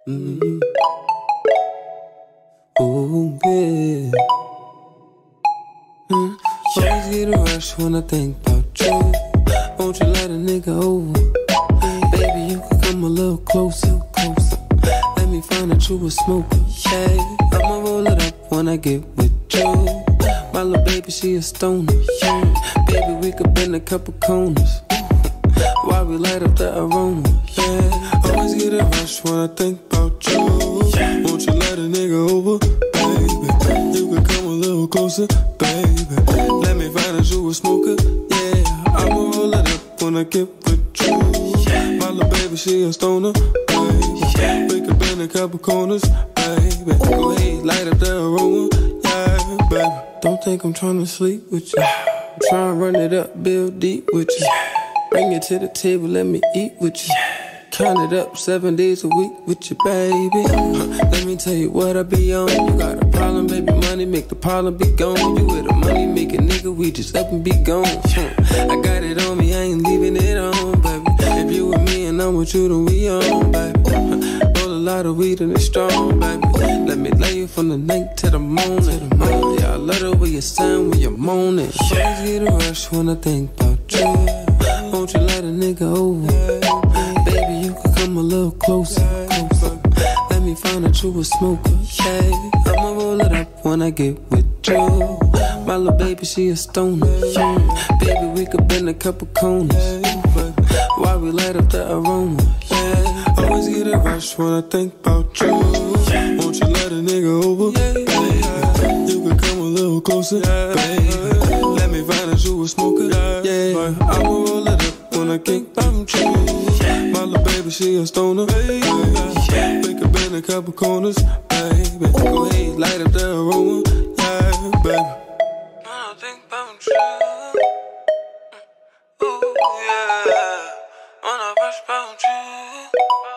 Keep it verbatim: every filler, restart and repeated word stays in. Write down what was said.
Mm. Ooh, yeah. Mm. Always get a rush when I think about you. Won't you let a nigga over? Baby, you can come a little closer, closer. Let me find out you a smoker. Yeah, I'ma roll it up when I get with you. My little baby, she a stoner. Yeah, baby, we could bend a couple corners while we light up the aroma. Yeah, always get a rush when I think about you. Won't you let a nigga over, baby? You could come a little closer, baby. Let me find out you a smoker. Yeah, I'ma roll it up when I get with you. My little baby, she a stoner, baby. We could bend a couple corners, baby. Go ahead, light up the aroma. Yeah, baby. Don't think I'm tryna sleep with you. I'm tryna run it up, build deep with you. Bring it to the table, let me eat with you. Count it up seven days a week with you, baby. Huh, let me tell you what I be on. You got a problem, baby, money make the problem be gone. You with a money making nigga, we just up and be gone. Huh, I got it on me, I ain't leaving it on, baby. If you with me and I'm with you, then we on, baby. Huh, roll a lot of weed and it's strong, baby. Let me lay you from the night to the morning. Yeah, I love the way you sound when you're moaning. Always get a rush when I think about you. Won't you let a nigga over? Baby, you can come a little closer, closer. Let me find out you a smoker. Yeah, I'ma roll it up when I get with you. My little baby, she a stoner. Yeah, baby, we could bend a couple corners while we light up the aroma. Yeah, always get a rush when I think about you. Won't you let a nigga over? Baby, you could come a little closer, baby. Let me find out you a smoker. Yeah, I'ma roll it up when I think about you. My little baby, she a stoner, baby. We could bend a couple corners, baby. Go ahead, light up the aroma, yeah, baby. When I think about you, ooh, yeah. When I rush about you.